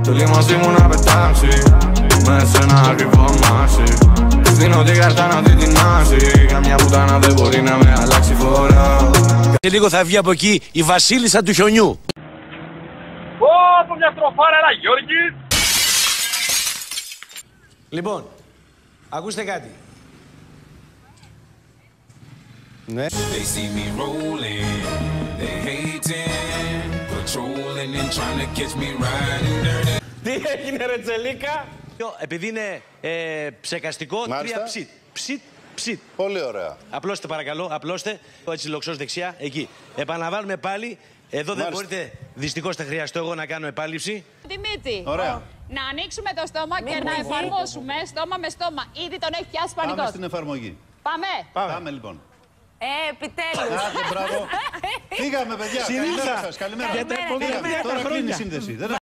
Θέλει μαζί μου να πετάξει μες σε ένα ακριβό αμάξι. Δίνω την κάρτα να δει την άση. Καμιά πουτάνα δεν μπορεί να με αλλάξει φορά. Και λίγο θα βγει από εκεί η βασίλισσα του χιονιού. Ω, το μια στροφάρα, ένα Γιώργη. Λοιπόν, ακούστε κάτι. Ναι. Τι έγινε ρε Τσελίκα? Επειδή είναι ψεκαστικό, τρία ψιτ. Ψιτ, ψιτ. Πολύ ωραία. Απλώστε παρακαλώ, απλώστε. Έτσι λοξός δεξιά, εκεί. Επαναλαμβάνουμε πάλι. Εδώ δεν μπορείτε, δυστυχώς θα χρειαστώ εγώ να κάνω επάλυψη. Δημήτρη, Ωραία. να ανοίξουμε το στόμα και να εφαρμόσουμε στόμα με στόμα. Ήδη τον έχει πιάσει πανικός. Πάμε στην εφαρμογή. Πάμε. Πάμε λοιπόν. Επιτέλους. Άντε, μπράβο. Φύγαμε, παιδιά. Συνήθα. Καλημέρα σας. Καλημέρα. Για τα επόμενα Τώρα κλείνει η σύνδεση.